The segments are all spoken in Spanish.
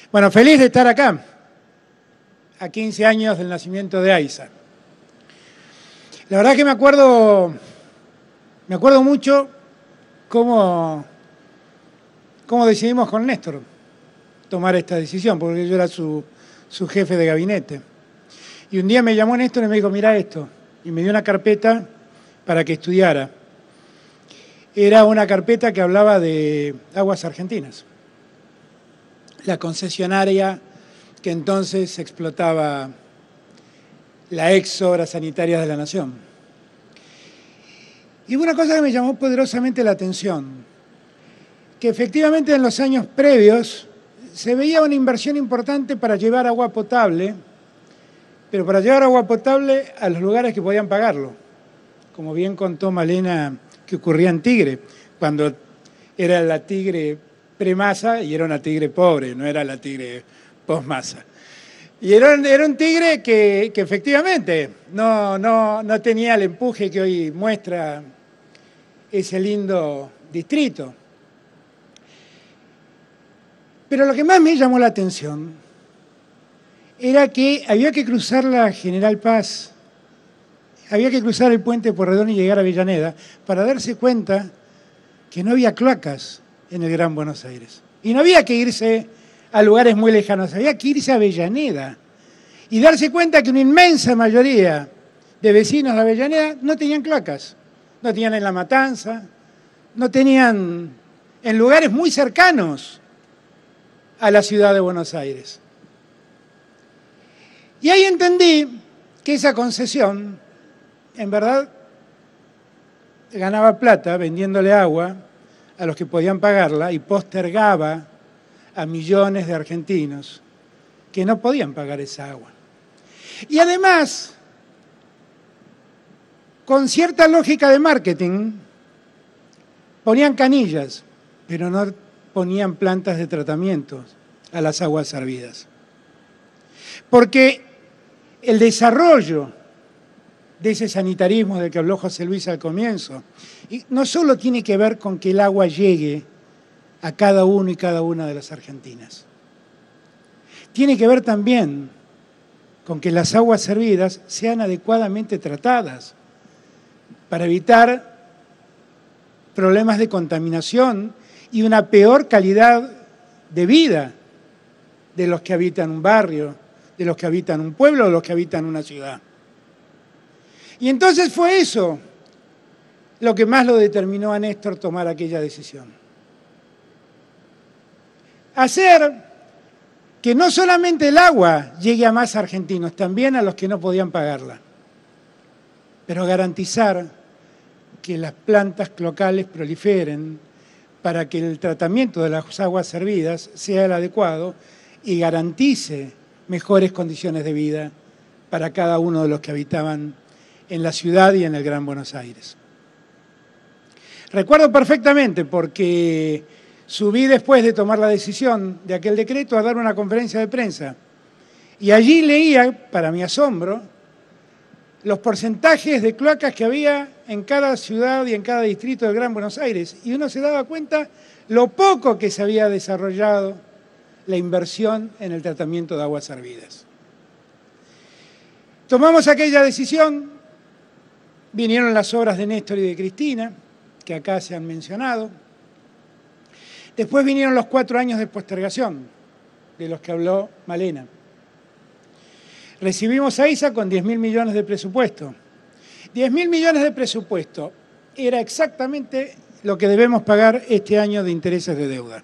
Bueno, feliz de estar acá, a 15 años del nacimiento de AISA. La verdad que me acuerdo mucho cómo decidimos con Néstor tomar esta decisión, porque yo era su jefe de gabinete. Y un día me llamó Néstor y me dijo, mirá esto, y me dio una carpeta para que estudiara. Era una carpeta que hablaba de Aguas Argentinas, la concesionaria que entonces explotaba la ex Obras Sanitarias de la Nación. Y hubo una cosa que me llamó poderosamente la atención, que efectivamente en los años previos se veía una inversión importante para llevar agua potable, pero para llevar agua potable a los lugares que podían pagarlo, como bien contó Malena que ocurría en Tigre, cuando era la Tigre pre-Massa y era una Tigre pobre, no era la Tigre post-Massa. Y era un Tigre que efectivamente no tenía el empuje que hoy muestra ese lindo distrito. Pero lo que más me llamó la atención era que había que cruzar la General Paz, había que cruzar el puente Porredón y llegar a Avellaneda para darse cuenta que no había cloacas en el Gran Buenos Aires. Y no había que irse a lugares muy lejanos, había que irse a Avellaneda y darse cuenta que una inmensa mayoría de vecinos de Avellaneda no tenían cloacas. No tenían en La Matanza, no tenían en lugares muy cercanos a la ciudad de Buenos Aires. Y ahí entendí que esa concesión, en verdad, ganaba plata vendiéndole agua a los que podían pagarla y postergaba a millones de argentinos que no podían pagar esa agua. Y además, con cierta lógica de marketing, ponían canillas, pero no ponían plantas de tratamiento a las aguas servidas. Porque el desarrollo de ese sanitarismo del que habló José Luis al comienzo, y no solo tiene que ver con que el agua llegue a cada uno y cada una de las argentinas, tiene que ver también con que las aguas servidas sean adecuadamente tratadas para evitar problemas de contaminación y una peor calidad de vida de los que habitan un barrio, de los que habitan un pueblo, de los que habitan una ciudad. Y entonces fue eso lo que más lo determinó a Néstor tomar aquella decisión. Hacer que no solamente el agua llegue a más argentinos, también a los que no podían pagarla, pero garantizar que las plantas cloacales proliferen para que el tratamiento de las aguas servidas sea el adecuado y garantice mejores condiciones de vida para cada uno de los que habitaban en la ciudad y en el Gran Buenos Aires. Recuerdo perfectamente porque subí después de tomar la decisión de aquel decreto a dar una conferencia de prensa y allí leía, para mi asombro, los porcentajes de cloacas que había en cada ciudad y en cada distrito del Gran Buenos Aires. Y uno se daba cuenta lo poco que se había desarrollado la inversión en el tratamiento de aguas servidas. Tomamos aquella decisión, vinieron las obras de Néstor y de Cristina, que acá se han mencionado. Después vinieron los 4 años de postergación, de los que habló Malena. Recibimos a AISA con 10.000 millones de presupuesto. 10.000 millones de presupuesto era exactamente lo que debemos pagar este año de intereses de deuda.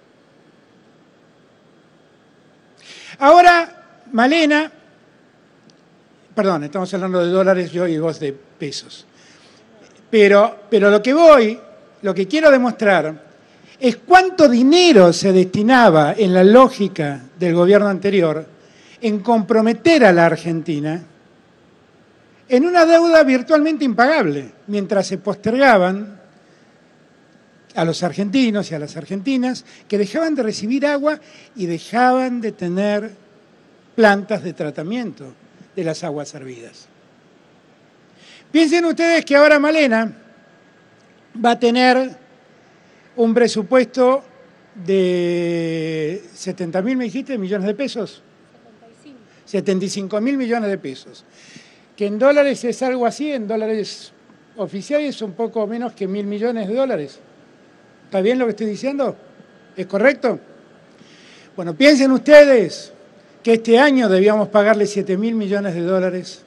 Ahora, Malena, perdón, estamos hablando de dólares yo y vos de pesos. Pero lo que quiero demostrar es cuánto dinero se destinaba en la lógica del gobierno anterior en comprometer a la Argentina en una deuda virtualmente impagable, mientras se postergaban a los argentinos y a las argentinas que dejaban de recibir agua y dejaban de tener plantas de tratamiento de las aguas servidas. Piensen ustedes que ahora Malena va a tener un presupuesto de 70.000, me dijiste, millones de pesos. 75.000 millones de pesos. Que en dólares es algo así, en dólares oficiales un poco menos que 1.000 millones de dólares. ¿Está bien lo que estoy diciendo? ¿Es correcto? Bueno, piensen ustedes que este año debíamos pagarle 7.000 millones de dólares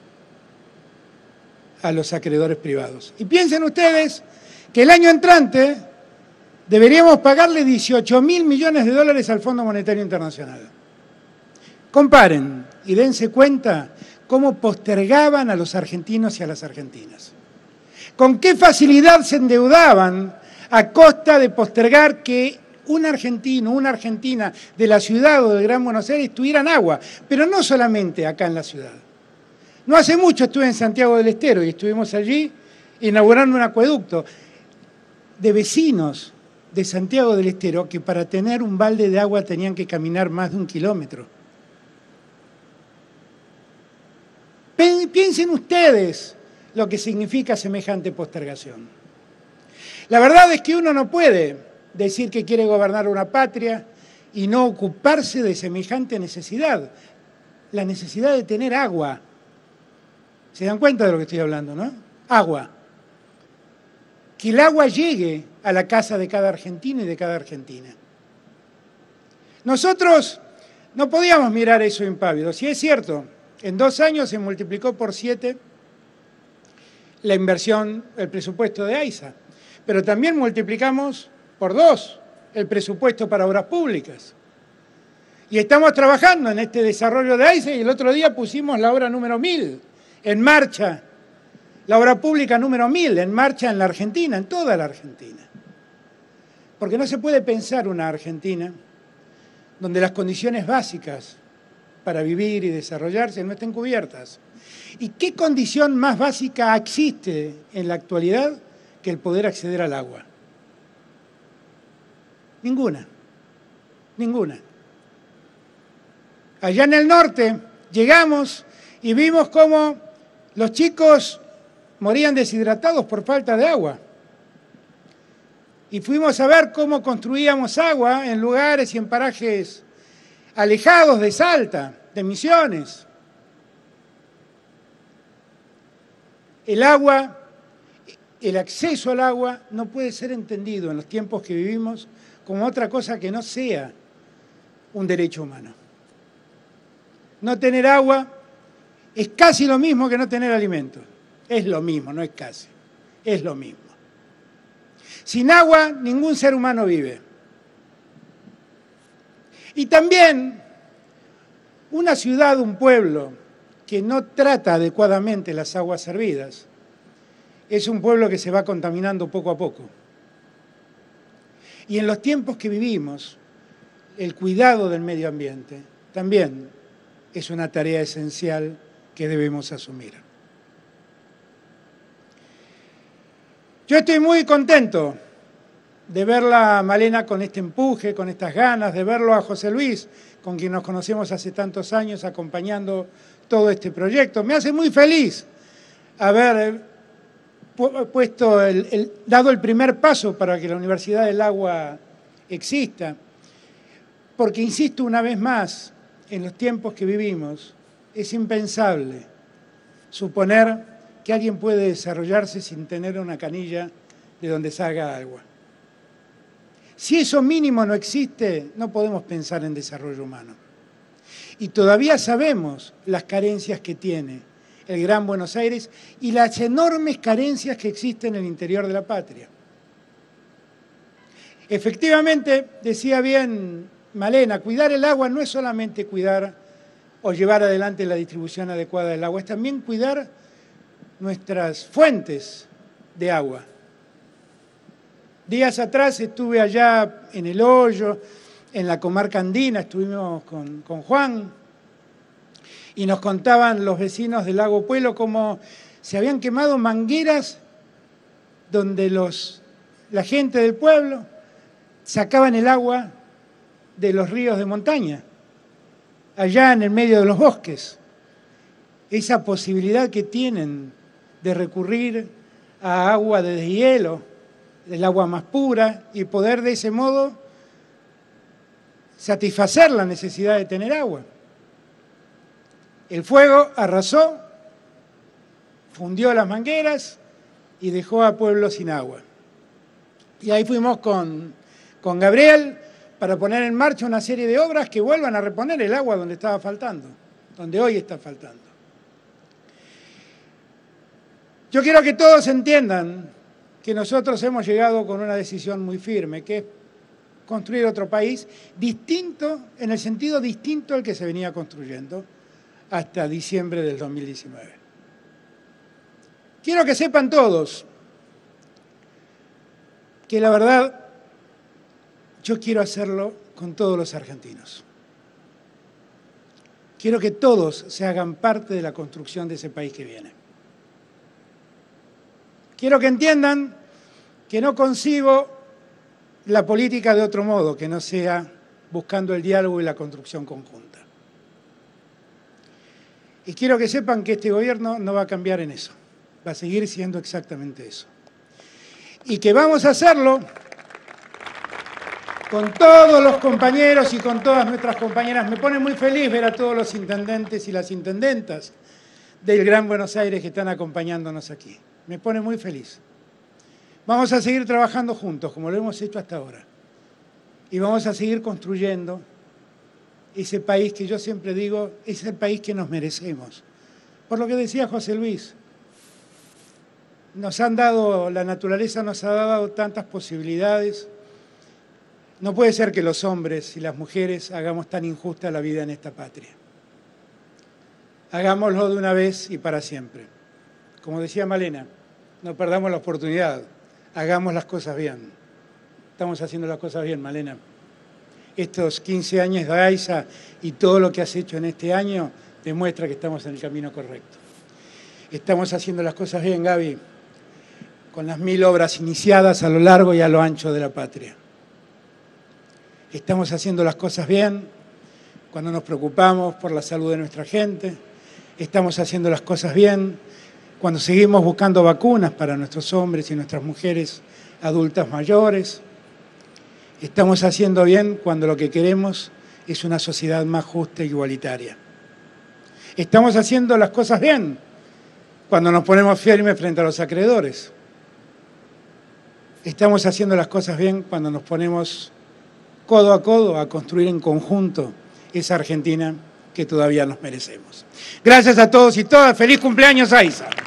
a los acreedores privados. Y piensen ustedes que el año entrante deberíamos pagarle 18.000 millones de dólares al Fondo Monetario Internacional. Comparen y dense cuenta cómo postergaban a los argentinos y a las argentinas. Con qué facilidad se endeudaban a costa de postergar que un argentino, una argentina de la ciudad o del Gran Buenos Aires tuvieran agua, pero no solamente acá en la ciudad. No hace mucho estuve en Santiago del Estero y estuvimos allí inaugurando un acueducto de vecinos de Santiago del Estero que para tener un balde de agua tenían que caminar más de 1 kilómetro. Piensen ustedes lo que significa semejante postergación. La verdad es que uno no puede decir que quiere gobernar una patria y no ocuparse de semejante necesidad, la necesidad de tener agua. ¿Se dan cuenta de lo que estoy hablando, no? Agua. Que el agua llegue a la casa de cada argentino y de cada argentina. Nosotros no podíamos mirar eso impávido. Si es cierto, en 2 años se multiplicó por 7 la inversión, el presupuesto de AISA, pero también multiplicamos por 2 el presupuesto para obras públicas. Y estamos trabajando en este desarrollo de AISA y el otro día pusimos la obra número 1000 en marcha, la obra pública número 1000 en marcha en la Argentina, en toda la Argentina. Porque no se puede pensar una Argentina donde las condiciones básicas para vivir y desarrollarse no estén cubiertas. ¿Y qué condición más básica existe en la actualidad que el poder acceder al agua? Ninguna, ninguna. Allá en el norte llegamos y vimos cómo los chicos morían deshidratados por falta de agua. Y fuimos a ver cómo construíamos agua en lugares y en parajes alejados de Salta, de Misiones. El agua, el acceso al agua no puede ser entendido en los tiempos que vivimos como otra cosa que no sea un derecho humano. No tener agua es casi lo mismo que no tener alimento. Es lo mismo, no es casi, es lo mismo. Sin agua ningún ser humano vive. Y también una ciudad, un pueblo que no trata adecuadamente las aguas servidas es un pueblo que se va contaminando poco a poco. Y en los tiempos que vivimos, el cuidado del medio ambiente también es una tarea esencial que debemos asumir. Yo estoy muy contento de verla a Malena con este empuje, con estas ganas, de verlo a José Luis, con quien nos conocemos hace tantos años, acompañando todo este proyecto. Me hace muy feliz haber dado el primer paso para que la Universidad del Agua exista, porque insisto una vez más, en los tiempos que vivimos, es impensable suponer que alguien puede desarrollarse sin tener una canilla de donde salga agua. Si eso mínimo no existe, no podemos pensar en desarrollo humano. Y todavía sabemos las carencias que tiene el Gran Buenos Aires y las enormes carencias que existen en el interior de la patria. Efectivamente, decía bien Malena, cuidar el agua no es solamente cuidar o llevar adelante la distribución adecuada del agua, es también cuidar nuestras fuentes de agua. Días atrás estuve allá en El Hoyo, en la comarca andina, estuvimos con Juan, y nos contaban los vecinos del Lago Puelo cómo se habían quemado mangueras donde la gente del pueblo sacaban el agua de los ríos de montaña, allá en el medio de los bosques. Esa posibilidad que tienen de recurrir a agua de deshielo, el agua más pura, y poder de ese modo satisfacer la necesidad de tener agua. El fuego arrasó, fundió las mangueras y dejó a pueblos sin agua. Y ahí fuimos con Gabriel para poner en marcha una serie de obras que vuelvan a reponer el agua donde estaba faltando, donde hoy está faltando. Yo quiero que todos entiendan que nosotros hemos llegado con una decisión muy firme, que es construir otro país distinto, en el sentido distinto al que se venía construyendo hasta diciembre del 2019. Quiero que sepan todos que la verdad yo quiero hacerlo con todos los argentinos. Quiero que todos se hagan parte de la construcción de ese país que viene. Quiero que entiendan que no concibo la política de otro modo, que no sea buscando el diálogo y la construcción conjunta. Y quiero que sepan que este gobierno no va a cambiar en eso, va a seguir siendo exactamente eso. Y que vamos a hacerlo con todos los compañeros y con todas nuestras compañeras. Me pone muy feliz ver a todos los intendentes y las intendentas del Gran Buenos Aires que están acompañándonos aquí. Me pone muy feliz. Vamos a seguir trabajando juntos, como lo hemos hecho hasta ahora. Y vamos a seguir construyendo ese país que yo siempre digo es el país que nos merecemos. Por lo que decía José Luis, la naturaleza nos ha dado tantas posibilidades. No puede ser que los hombres y las mujeres hagamos tan injusta la vida en esta patria. Hagámoslo de una vez y para siempre. Como decía Malena, no perdamos la oportunidad, hagamos las cosas bien. Estamos haciendo las cosas bien, Malena. Estos 15 años de AISA y todo lo que has hecho en este año demuestra que estamos en el camino correcto. Estamos haciendo las cosas bien, Gaby, con las 1000 obras iniciadas a lo largo y a lo ancho de la patria. Estamos haciendo las cosas bien cuando nos preocupamos por la salud de nuestra gente. Estamos haciendo las cosas bien cuando seguimos buscando vacunas para nuestros hombres y nuestras mujeres adultas mayores. Estamos haciendo bien cuando lo que queremos es una sociedad más justa e igualitaria. Estamos haciendo las cosas bien cuando nos ponemos firmes frente a los acreedores. Estamos haciendo las cosas bien cuando nos ponemos codo a codo a construir en conjunto esa Argentina que todavía nos merecemos. Gracias a todos y todas. ¡Feliz cumpleaños, AISA!